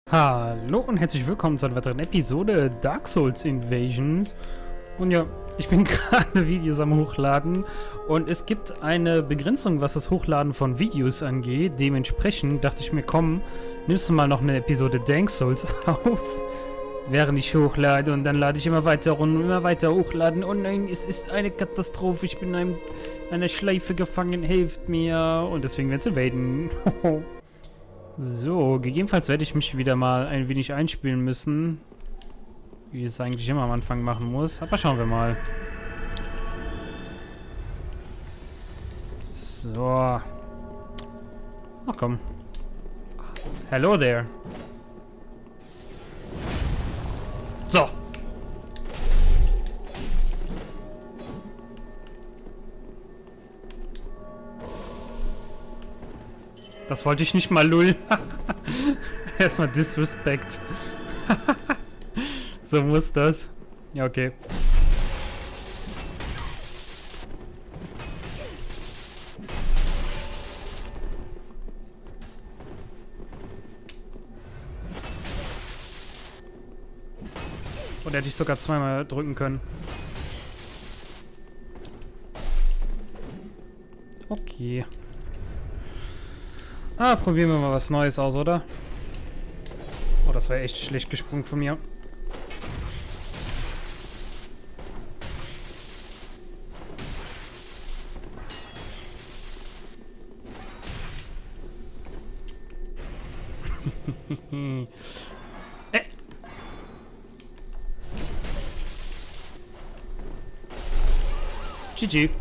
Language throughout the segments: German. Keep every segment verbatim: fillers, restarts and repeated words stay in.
Hallo und herzlich willkommen zu einer weiteren Episode Dark Souls Invasions. Und ja, ich bin gerade Videos am Hochladen und es gibt eine Begrenzung, was das Hochladen von Videos angeht. Dementsprechend dachte ich mir, komm, nimmst du mal noch eine Episode Dark Souls auf, während ich hochlade, und dann lade ich immer weiter runter, immer weiter hochladen. Oh nein, es ist eine Katastrophe, ich bin in einem, einer Schleife gefangen, helft mir. Und deswegen werden sie invaden. So, gegebenenfalls werde ich mich wieder mal ein wenig einspielen müssen, wie ich es eigentlich immer am Anfang machen muss. Aber schauen wir mal. So. Ach komm. Hello there. So. Das wollte ich nicht mal, lull. Erstmal Disrespect. So muss das. Ja, okay. Und hätte ich sogar zweimal drücken können. Okay. Ah, probieren wir mal was Neues aus, oder? Oh, das war echt schlecht gesprungen von mir. äh. G G.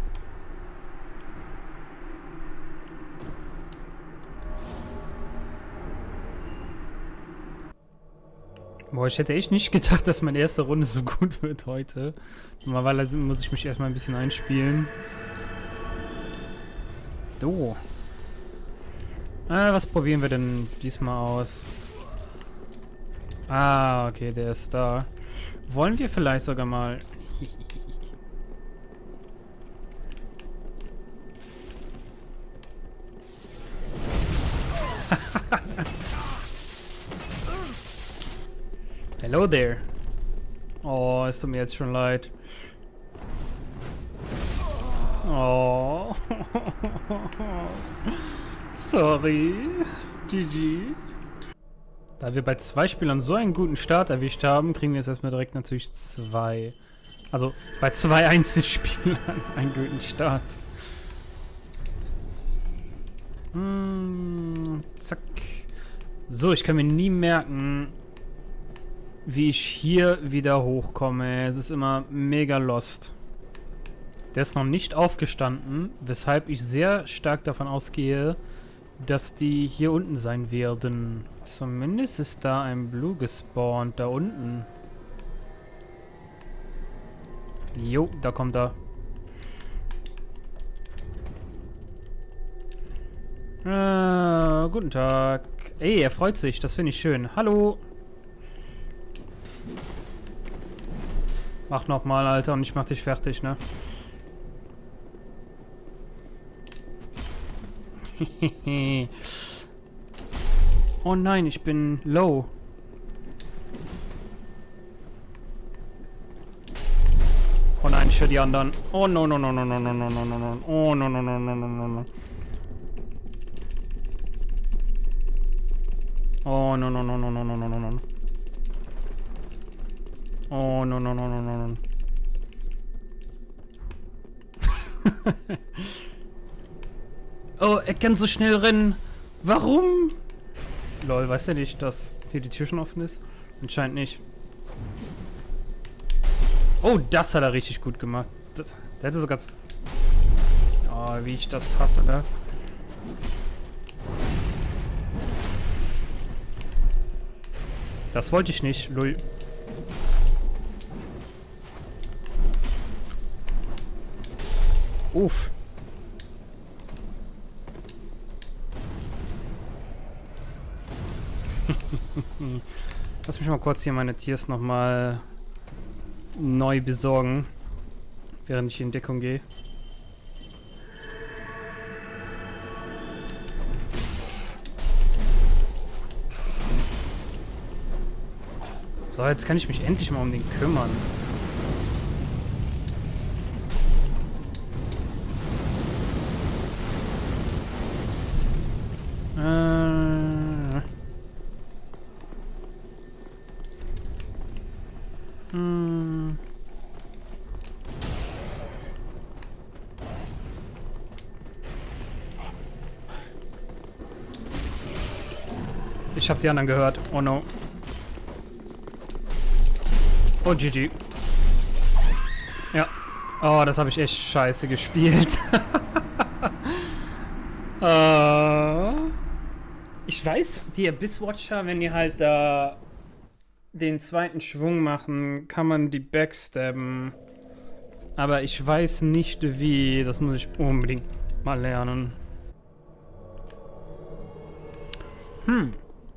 Boah, ich hätte echt nicht gedacht, dass meine erste Runde so gut wird heute. Normalerweise muss ich mich erstmal ein bisschen einspielen. So. Ah, was probieren wir denn diesmal aus? Ah, okay, der ist da. Wollen wir vielleicht sogar mal... Hello there. Oh, es tut mir jetzt schon leid. Oh. Sorry. G G. Da wir bei zwei Spielern so einen guten Start erwischt haben, kriegen wir jetzt erstmal direkt natürlich zwei. Also bei zwei Einzelspielern einen guten Start. Hm, zack. So, ich kann mir nie merken, wie ich hier wieder hochkomme. Es ist immer mega lost. Der ist noch nicht aufgestanden, weshalb ich sehr stark davon ausgehe, dass die hier unten sein werden. Zumindest ist da ein Blue gespawnt, da unten. Jo, da kommt er. Ah, guten Tag. Ey, er freut sich, das finde ich schön. Hallo. Mach nochmal, Alter, und ich mach dich fertig, ne? Oh nein, ich bin low. Oh nein, ich höre die anderen. Oh no, no, no, no, no, no, no, no, no, no. Oh no, no, no, no, no, no, no. Oh no, no, no, no, no, no, no, no. Oh, no, no, no, no, no, no. Oh, er kann so schnell rennen. Warum? Lol, weiß er nicht, dass hier die Tür schon offen ist? Anscheinend nicht. Oh, das hat er richtig gut gemacht. Das, der hätte sogar... Oh, wie ich das hasse, ne? Das wollte ich nicht, lol. Uff. Lass mich mal kurz hier meine Tiers nochmal neu besorgen, während ich in Deckung gehe. So, jetzt kann ich mich endlich mal um den kümmern. Äh. Hm. Ich hab die anderen gehört. Oh no. Oh, G G. Ja. Oh, das habe ich echt scheiße gespielt. äh, ich weiß, die Abysswatcher, wenn die halt da den zweiten Schwung machen, kann man die backstabben. Aber ich weiß nicht wie. Das muss ich unbedingt mal lernen. Hm.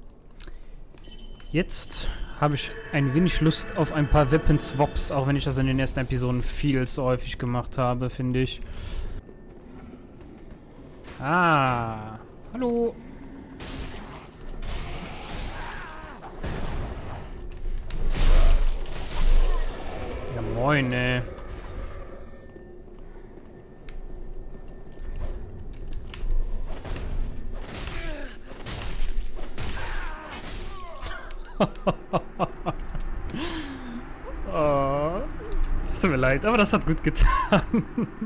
Jetzt habe ich ein wenig Lust auf ein paar Weapon-Swaps, auch wenn ich das in den ersten Episoden viel zu häufig gemacht habe, finde ich. Ah, hallo. Ja, moin, ey. Oh, es tut mir leid, aber das hat gut getan.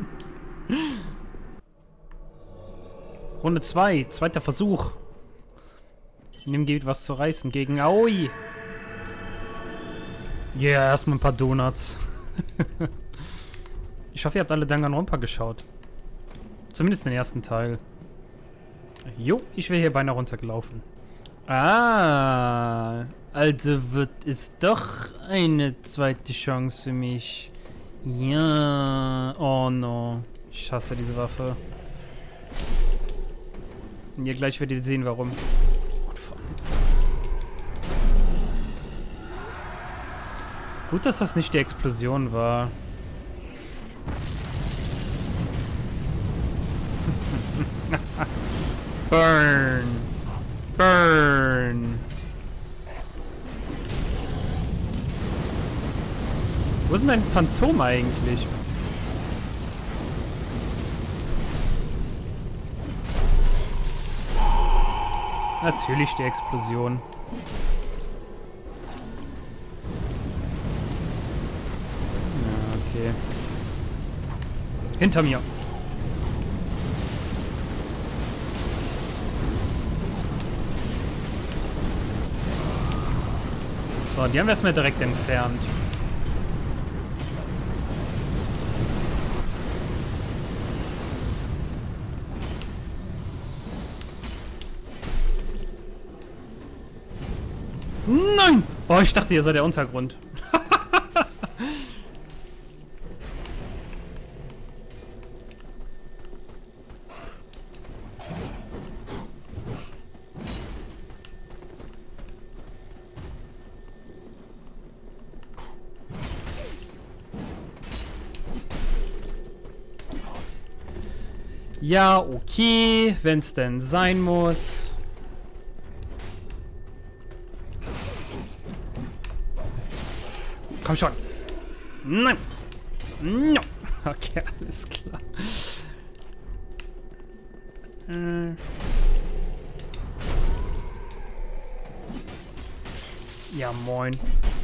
Runde zwei, zweiter Versuch. In dem geht was zu reißen gegen Aoi. Ja, yeah, erstmal ein paar Donuts. Ich hoffe, ihr habt alle Danganronpa geschaut. Zumindest den ersten Teil. Jo, ich wäre hier beinahe runtergelaufen. Ah, also wird es doch eine zweite Chance für mich. Ja, oh no. Ich hasse diese Waffe. Und ihr gleich werdet ihr sehen, warum. Gut, dass das nicht die Explosion war. Burn! Burn! Wo ist denn ein Phantom eigentlich? Natürlich die Explosion. Ja, okay. Hinter mir. So, die haben wir erstmal direkt entfernt. Nein! Oh, ich dachte, ihr seid der Untergrund. Ja, okay, wenn es denn sein muss. Komm schon. Nein. No. Okay, alles klar. Äh. Ja, moin.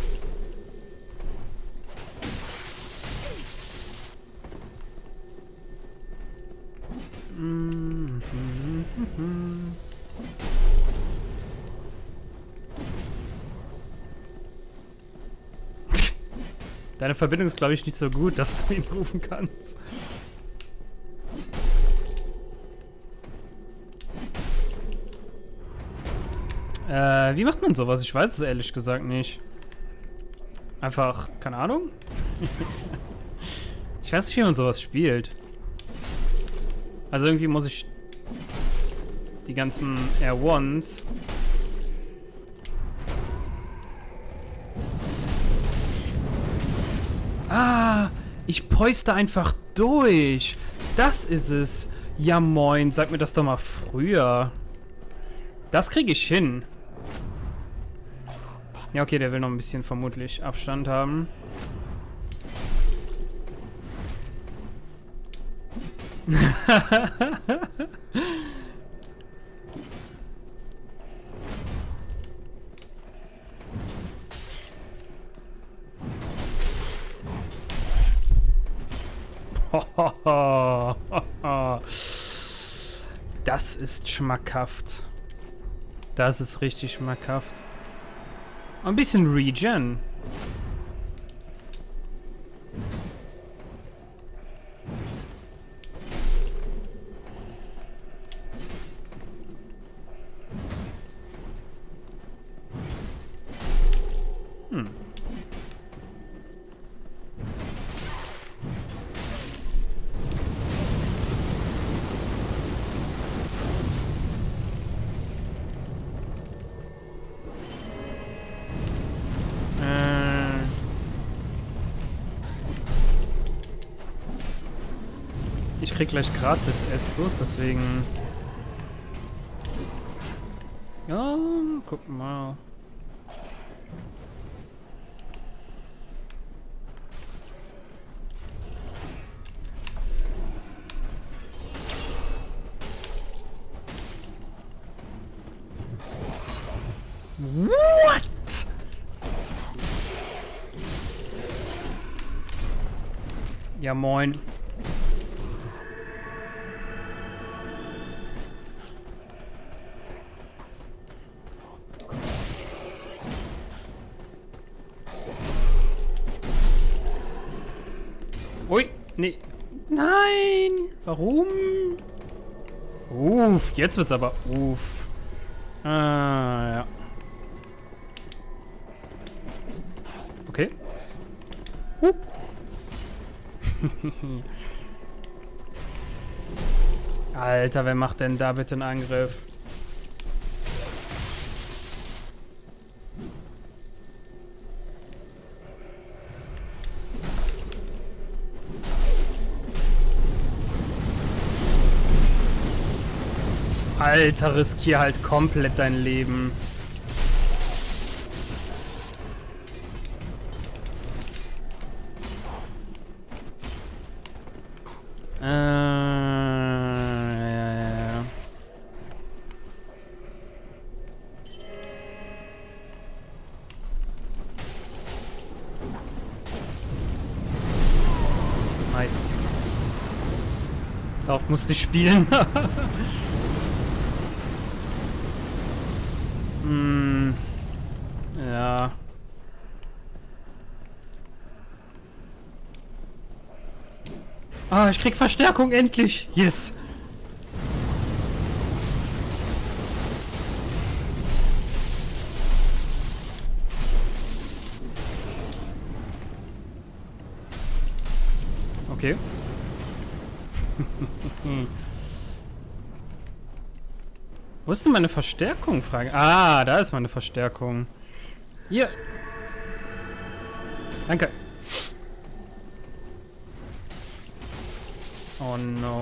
Deine Verbindung ist, glaube ich, nicht so gut, dass du ihn rufen kannst. Äh, wie macht man sowas? Ich weiß es ehrlich gesagt nicht. Einfach, keine Ahnung. Ich weiß nicht, wie man sowas spielt. Also irgendwie muss ich die ganzen R eins Ah, ich poiste einfach durch. Das ist es. Ja moin, sag mir das doch mal früher. Das kriege ich hin. Ja, okay, der will noch ein bisschen vermutlich Abstand haben. Das ist schmackhaft. Das ist richtig schmackhaft. Ein bisschen Regen. Hm. Ich krieg gleich gratis Estus, deswegen... Ja, guck mal. What? Ja, moin. Ui, nee. Nein! Warum? Uff, jetzt wird's aber. Uff. Ah, ja. Okay. Hup. Alter, wer macht denn da bitte einen Angriff? Alter, riskier halt komplett dein Leben. Äh, ja, ja, ja. Nice. Darauf musste ich spielen. Hm. Ja. Ah, ich krieg Verstärkung endlich. Yes. Okay. Wo ist denn meine Verstärkung? Frage. Ah, da ist meine Verstärkung. Hier. Danke. Oh no.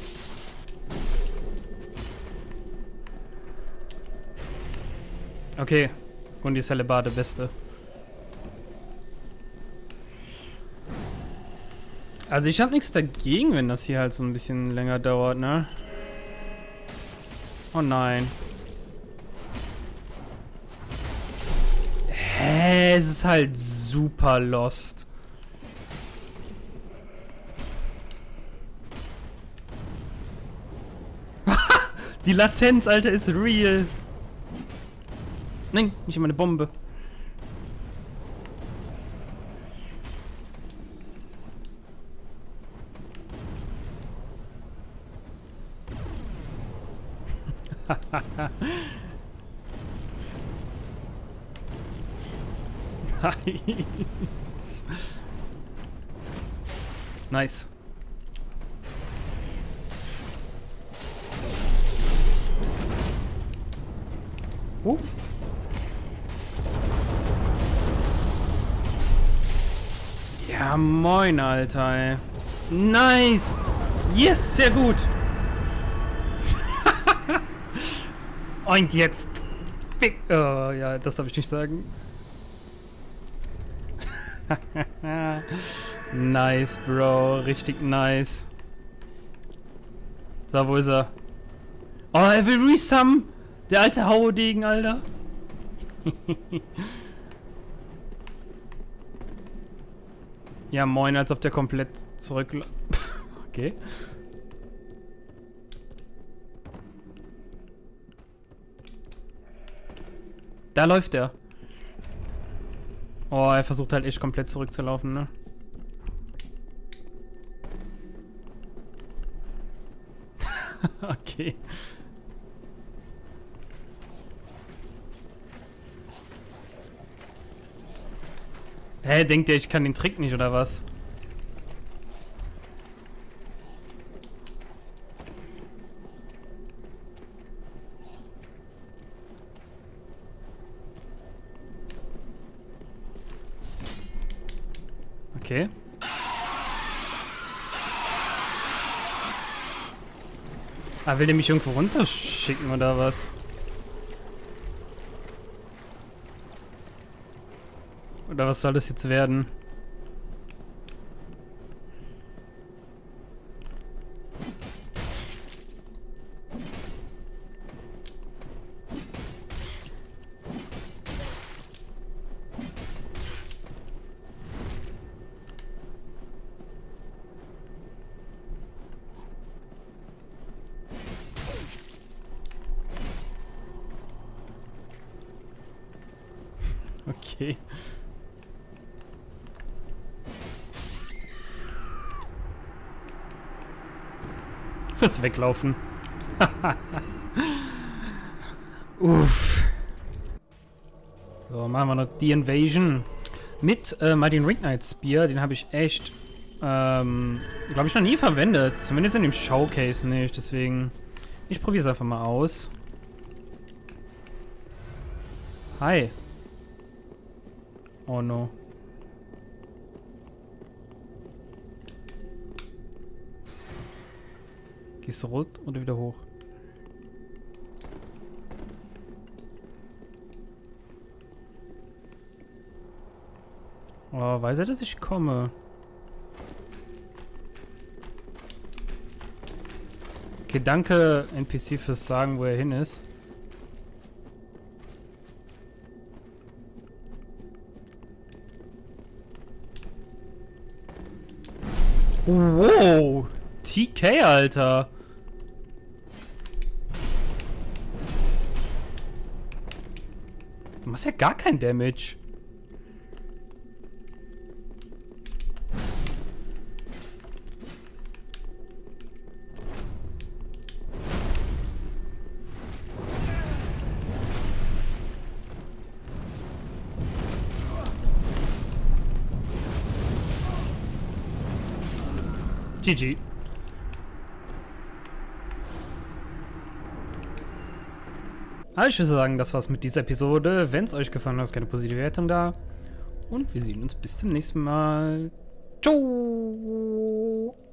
Okay. Und die Celebrade beste. Also ich habe nichts dagegen, wenn das hier halt so ein bisschen länger dauert, ne? Oh nein. Hä? Es ist halt super lost. Die Latenz, Alter, ist real. Nein, nicht meine Bombe. Nice. Nice. Oh. Ja, moin, Alter, ey. Nice. Yes, sehr gut. Und jetzt... Oh, ja, das darf ich nicht sagen. Nice, Bro. Richtig nice. So, wo ist er? Oh, er will resum. Der alte Haudegen, Alter. Ja, moin, als ob der komplett zurück... Okay. Da läuft er. Oh, er versucht halt echt komplett zurückzulaufen, ne? Okay. Hä, denkt ihr, ich kann den Trick nicht, oder was? Okay. Ah, will der mich irgendwo runterschicken, oder was? Oder was soll das jetzt werden? Okay. Fürs Weglaufen. Uff. So, machen wir noch die Invasion. Mit äh, mal den Ring Knight Spear. Den habe ich echt, ähm, glaube ich, noch nie verwendet. Zumindest in dem Showcase nicht. Deswegen, ich probiere es einfach mal aus. Hi. Oh no. Gehst du rot oder wieder hoch? Oh, weiß er, dass ich komme? Okay, danke N P C fürs Sagen, wo er hin ist. Wow, T K, Alter. Du machst ja gar kein Damage. G G. Also ich würde sagen, das war's mit dieser Episode. Wenn es euch gefallen hat, lasst keine positive Wertung da. Und wir sehen uns bis zum nächsten Mal. Ciao!